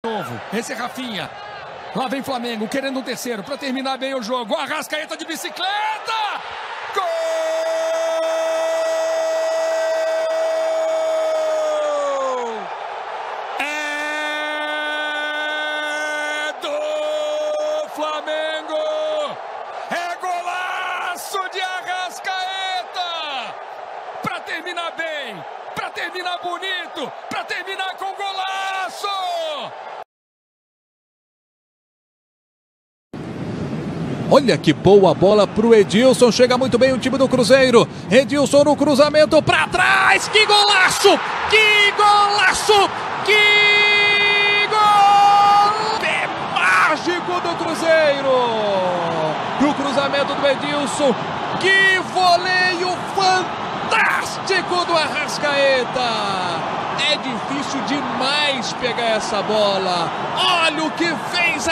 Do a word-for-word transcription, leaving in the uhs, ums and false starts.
Novo. Esse é Rafinha. Lá vem Flamengo, querendo um terceiro para terminar bem o jogo. O Arrascaeta de bicicleta! Gol! É do Flamengo! É golaço de Arrascaeta! Para terminar bem, para terminar bonito, para terminar com golaço! Olha que boa bola pro Edilson, chega muito bem o time do Cruzeiro. Edilson no cruzamento pra trás, que golaço! Que golaço! Que gol! É mágico do Cruzeiro! Pro cruzamento do Edilson, que voleio fantástico do Arrascaeta! É difícil demais pegar essa bola. Olha o que fez